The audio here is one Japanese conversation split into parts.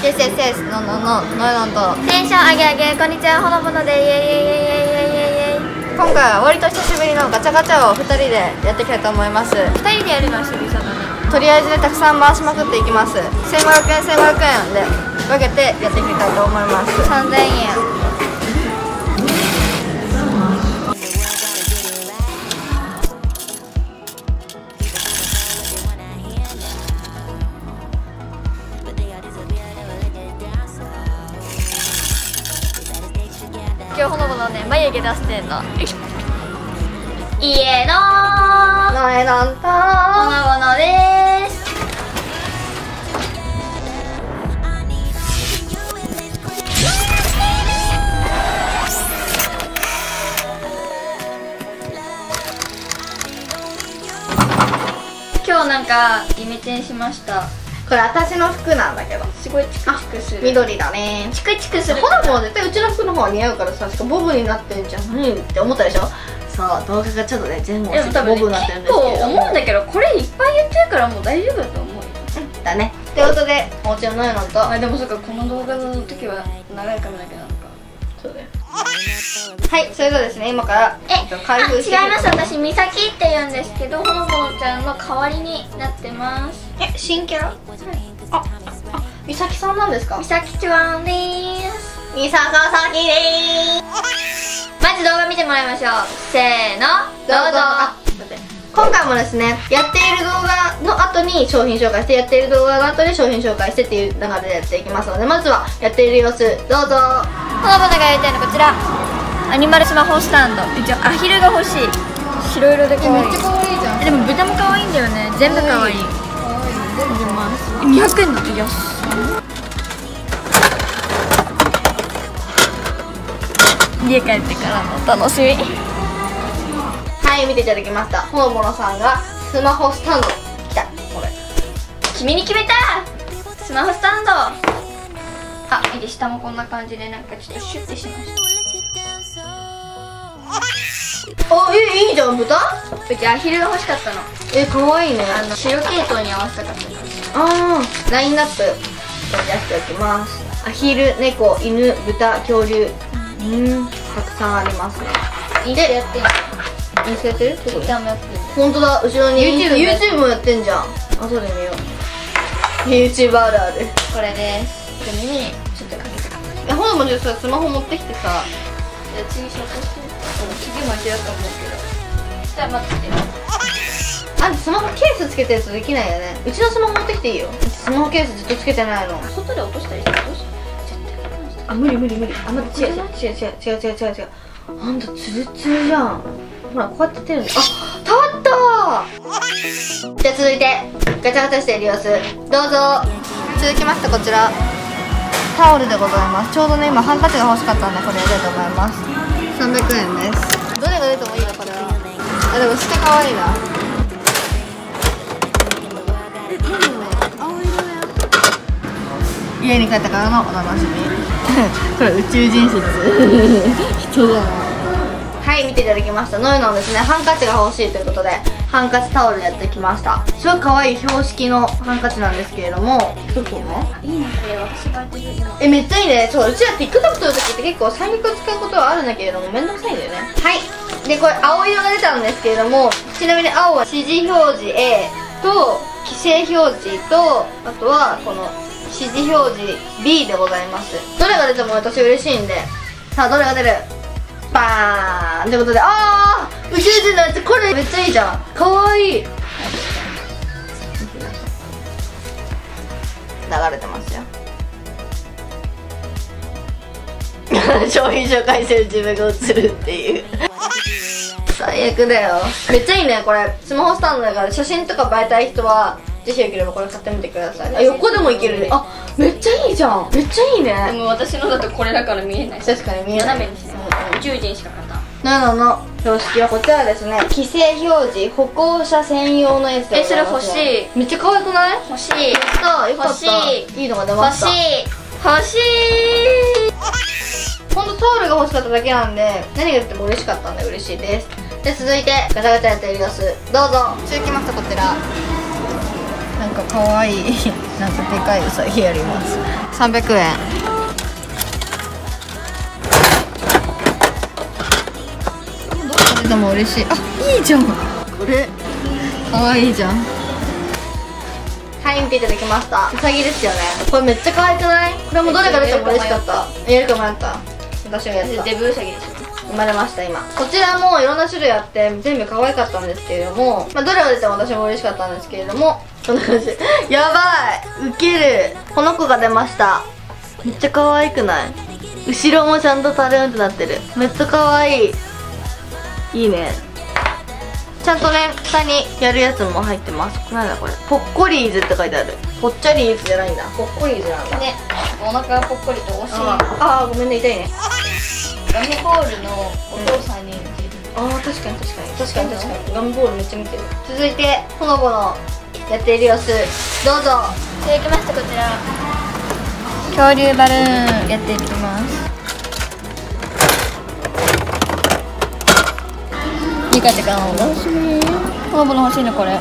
yes yes yes no no no no noとテンション上げ上げこんにちはほのぼのでイエイイエイイエイイエイイエイイエイ。今回は割と久しぶりのガチャガチャを2人でやっていきたいと思います。2人でやるのは久々だね。とりあえずたくさん回しまくっていきます。1500円1500円で分けてやっていきたいと思います。3000円。今日ほのぼのね眉毛出してんの。家ののえのんとほのぼのです。今日なんかイメチェンしました。これ私の服なんだけどすごいチクチクする。緑だね。チクチクする。ほのぼの絶対うちの服の方が似合うからさ、しかもボブになってんじゃんって思ったでしょ。そう動画がちょっとね前後してボブになってるんですけど、結構思うんだけどこれいっぱい言ってるからもう大丈夫だと思うよ。だね。ということでお家ののえのんとでもそっかこの動画の時は長い髪だけなのか。そうだよ。はい、それではですね今から開封して違います。私みさきって言うんですけどほのぼのちゃんの代わりになってます。新キャラ？はい、あ、みさきさんなんですか？みさきちゃんでーす。みさかさきでーす。まず動画見てもらいましょう。せーのどうぞ。今回もですねやっている動画の後に商品紹介してやっている動画の後に商品紹介してっていう流れでやっていきますので、まずはやっている様子どうぞ。ほのぼのがやりたいのこちらアニマルスマホスタンド。一応アヒルが欲しい。白色で可愛い。めっちゃ可愛いじゃん。でも豚も可愛いんだよね。全部可愛い。200円だって安い。家帰ってからの楽しみ。はい見ていただきました。ほのぼのさんがスマホスタンド来た。これ君に決めたスマホスタンド。あ、いいで下もこんな感じでなんかちょっとシュッてしました。あ、いいじゃん。豚？うちアヒルが欲しかったの。可愛いね。白系統に合わせたかった。ああ、ラインナップ出しておきます。アヒル、猫、犬、豚、恐竜、たくさんありますね。インスタやってんの？インスタやってる？ツイッターもやってる。本当だ、後ろに YouTube もやってんじゃん。あ、そうで見よう。YouTuber あるある。これです。耳にちょっとかけてかった。ほのぼのさスマホ持ってきてさ。次紹介して。次間違うと思うけど。じゃあ待って。あんたスマホケースつけてるとできないよね。うちのスマホ持ってきていいよ。スマホケースずっとつけてないの。外で落としたりしてどうしよう。あ、無理。あ、待って、違う。あんたツルツルじゃん。ほらこうやって手るんだ。あ、立ったー。じゃあ続いてガチャガチャしている様子どうぞ。続きましてこちらタオルでございます。ちょうどね今ハンカチが欲しかったんでこれやりたいと思います。300円です。どれが出てもいいのこれは。あ、でも下可愛いな。家に帰ってからのお楽しみこれ宇宙人説人だな。はい見ていただきました。のえのんですねハンカチが欲しいということでハンカチタオルやってきました。すごい可愛い標識のハンカチなんですけれども、どこねいいねこれ私がやってる。めっちゃいいね。そううちら TikTok 撮るときって結構三脚を使うことはあるんだけれどもめんどくさいんだよね。はいでこれ青色が出たんですけれども、ちなみに青は指示表示 A と規制表示とあとはこの指示表示 B でございます。どれが出ても私嬉しいんで、さあどれが出るバーンということで、あー宇宙人のやつこれめっちゃいいじゃん。かわいい。流れてますよ商品紹介してる自分が映るっていう最悪だよ。めっちゃいいねこれ。スマホスタンドだから写真とか映えたい人はぜひよければこれ買ってみてください。あ、横でもいけるね。あ、めっちゃいいじゃん。めっちゃいいね。でも私のだとこれだから見えない。確かに見えない。斜めにして、宇宙人しか勝たん。なの標識はこちらですね。規制表示歩行者専用のやつでございます。それ欲しい。めっちゃ可愛くない？欲しい。やったよかった。いいのが出ました。欲しいほんとタオルが欲しかっただけなんで何が出ても嬉しかったんで嬉しいです。で続いてガチャガチャやってる様子どうぞ。続きましてこちらなんかかわいいなんかでかいうさぎやります。300円。どこででも嬉しい。あ、いいじゃん、これかわいいじゃん。はい、見ていただきました。うさぎですよね。これめっちゃ可愛くない？これもどれが出ても嬉しかった。やるか迷った。私はやった。デブうさぎですよ。生まれました。今こちらもいろんな種類あって全部可愛かったんですけれども、まあ、どれが出ても私も嬉しかったんですけれども、こんな感じやばい、ウケる。この子が出ました。めっちゃ可愛くない？後ろもちゃんとタルンってなってる。めっちゃ可愛い。いいね。ちゃんとね、下にやるやつも入ってます。なんだこれ、ポッコリーズって書いてある。ぽっちゃりーズじゃないんだ、ポッコリーズなんだね。お腹がぽっこりとお尻。ああ、ごめんね、痛いね。ガムボールのお父さんに似てる。ああ、確かにガムボールめっちゃ見てる。続いてほのぼのやっている様子、どうぞ。いただきました。こちら恐竜バルーンやっていきます。リカちゃん欲しい。ほのぼの欲しいのこれ。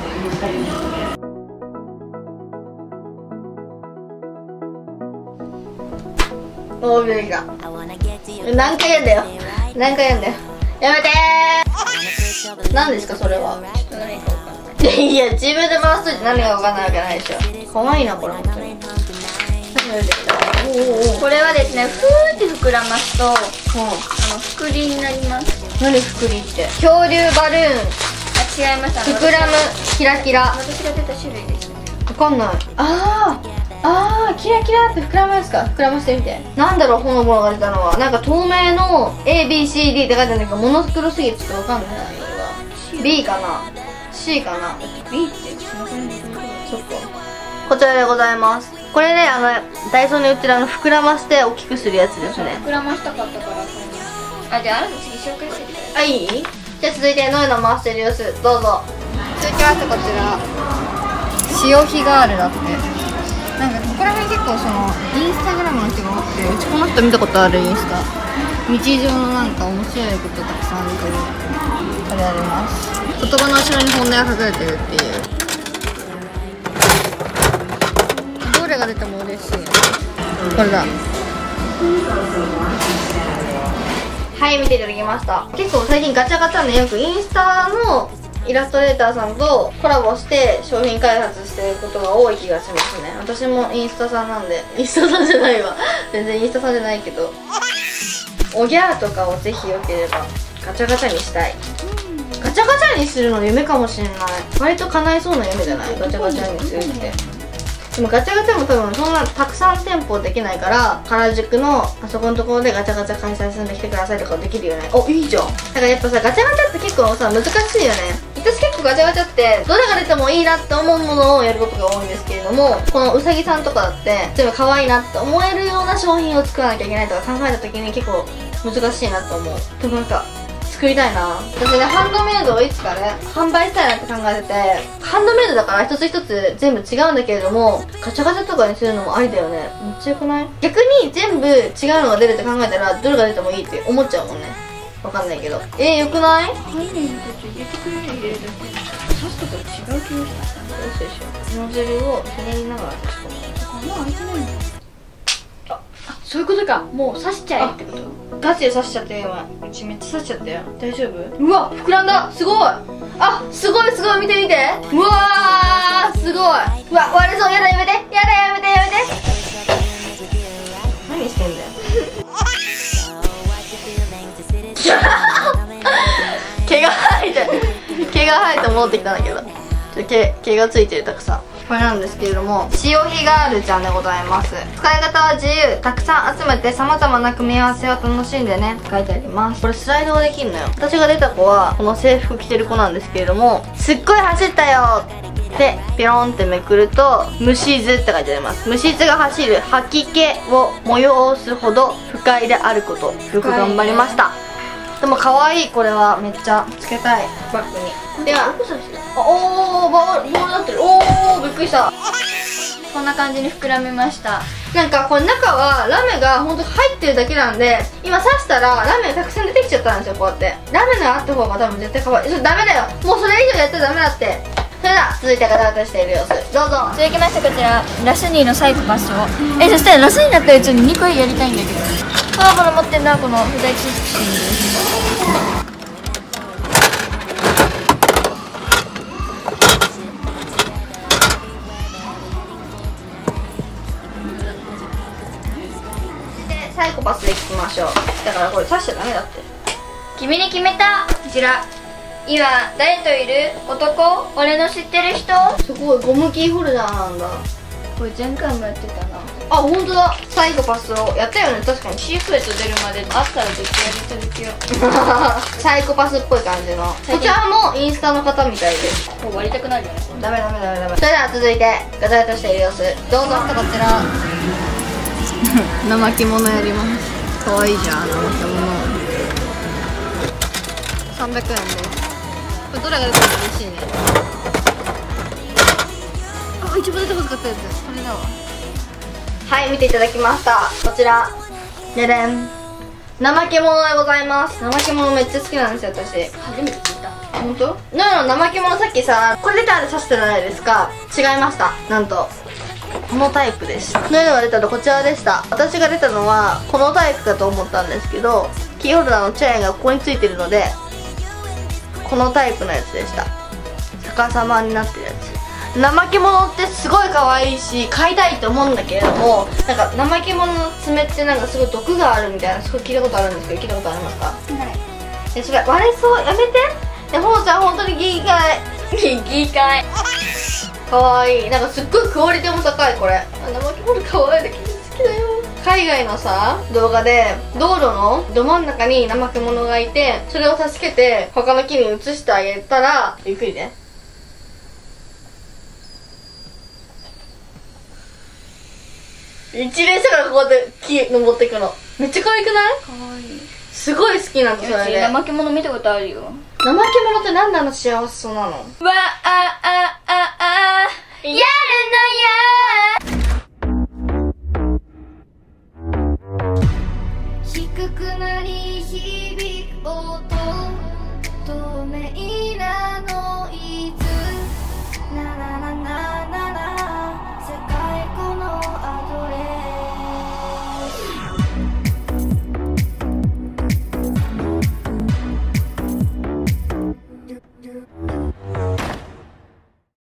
おー、出てきた。何回やんだよ、何回やんだよ、やめてー。何ですかそれは。ちょっと何か分かんない。いや、自分で回すといて何が分かんないわけないでしょ。可愛いなこれ本当に。これはですね、ふーって膨らますとふくりになります。何ふくりって？恐竜バルーン。あ、違いました。膨らむキラキラ。私が出た種類です。分かんない。あー、キラキラって膨らむやつか。膨らましてみて。なんだろう、ほのぼのが出たのは。なんか透明の ABCD って書いてあるんだけど、モノクロすぎてちょっとわかんないわ。B かな C かな。 B ってそっか。こちらでございます。これね、ダイソーに売ってる膨らまして大きくするやつですね。膨らましたかったから買いました。あ、じゃああなた次紹介してください。あ、いい？じゃあ続いてノエの回してる様子、どうぞ。続きましてこちら潮干ガールだって。なんかここら辺結構インスタグラムの人が多くて、うちこの人見たことある。インスタ日常のなんか面白いことたくさん見てる。これあります。言葉の後ろに本音が隠れてるっていう。どれが出ても嬉しい。これだ。はい、見ていただきました。結構最近ガチャガチャね、よくインスタのイラストレーターさんとコラボして商品開発してることが多い気がしますね。私もインスタさんなんで。インスタさんじゃないわ全然インスタさんじゃないけど、おぎゃーとかをぜひよければガチャガチャにしたい。ガチャガチャにするの夢かもしれない。割と叶いそうな夢じゃない？ガチャガチャにするって。でもガチャガチャも多分そんなたくさん店舗できないから、原宿のあそこのところでガチャガチャ開催するんで来てくださいとかできるよね。お、いいじゃん。だからやっぱさ、ガチャガチャって結構さ難しいよね。私結構ガチャガチャってどれが出てもいいなって思うものをやることが多いんですけれども、このうさぎさんとかだって全部可愛いなって思えるような商品を作らなきゃいけないとか考えた時に結構難しいなと思う。でもなんか作りたいな。私ね、ハンドメイドをいつかね販売したいなって考えてて、ハンドメイドだから一つ一つ全部違うんだけれども、ガチャガチャとかにするのもありだよね。めっちゃよくない？逆に全部違うのが出るって考えたらどれが出てもいいって思っちゃうもんね。わかんないけど。よくない？ハンドメイドって入れてくれる入れるだけ。刺すとか違う気がした。嘘でしょ。ノズルをひねりながら刺し込む。もう開いてないんだ。そういうことか。もう刺しちゃえってこと。ガチで刺しちゃってよ。今うちめっちゃ刺しちゃったよ。大丈夫？うわ、膨らんだ。すごい。あ、すごいすごい。見て見て。うわー、すごい。うわ、割れそう。やだ、やめて。やだ、やめて、やめて。何してんだよ毛が生えて戻ってきたんだけど、毛がついてる。たくさん。これなんですけれども、潮干ガールちゃんでございます。使い方は自由。たくさん集めて様々な組み合わせを楽しんでね、書いてあります。これスライドができるのよ。私が出た子はこの制服着てる子なんですけれども、すっごい走ったよってピロンってめくると、虫図って書いてあります。虫図が走る吐き気を催すほど不快であること。よく頑張りました。でも可愛い。これはめっちゃつけたいバッグに。では、おー、ボールになってる。おー、びっくりした。こんな感じに膨らみました。なんかこれ中はラメが本当入ってるだけなんで、今刺したらラメがたくさん出てきちゃったんですよ。こうやってラメがあった方が多分絶対可愛い。ダメだよ、もうそれ以上やったらダメだって。 それでは続いてガタガタしている様子どうぞ。 続きましてこちらラスニーのサイコパスをそしたらラスニーだったらちょっと2個やりたいんだけど、この持ってんなこのフダイキッシング。 サイコパスでいきましょう。だからこれ刺しちゃダメだって。 君に決めた。こちら今誰といる？男？俺の知ってる人？ すごいゴムキーホルダーなんだ。 これ前回もやってたな。 あ、本当だ。サイコパスをやったよね。確かにシークレット出るまであったら絶対やりたいよ。 サイコパスっぽい感じの。こちらもインスタの方みたいです。 もう割りたくなるよね。 ダメ。それでは続いてガタガタしている様子どうぞ。こちら怠け者やります。かわいいじゃん、怠け者。300円です。これどれが出ても嬉しいね。あ、一番出てほしかったやつこれだわ。はい、見ていただきました。こちらででん、怠け者でございます。怠け者めっちゃ好きなんですよ、私。 初めて聞いた。 本当？怠け者さっきさ、これ出たで刺してないですか？違いました。なんとこのタイプでした。のが出たのこちらでした。私が出たのはこのタイプかと思ったんですけど、キーホルダーのチェーンがここについてるのでこのタイプのやつでした。逆さまになってるやつ。怠け者ってすごい可愛いし飼いたいと思うんだけれども、なんか怠け者の爪ってなんかすごい毒があるみたいな、すごい聞いたことあるんですけど、聞いたことありますか？はい。それ割れそう、やめて。でほのちゃん本当にギーカイかわいい。なんかすっごいクオリティも高い。これ怠け者かわいいだけど好きだよ。海外のさ動画で道路のど真ん中に怠け者がいて、それを助けて他の木に移してあげたら、ゆっくりね、一連したからここで木登っていくのめっちゃ可愛くない？ 可愛い。 すごい好きなんです。それで怠け者見たことあるよ。 怠け者ってなんであんな幸せそうなの？ うわっ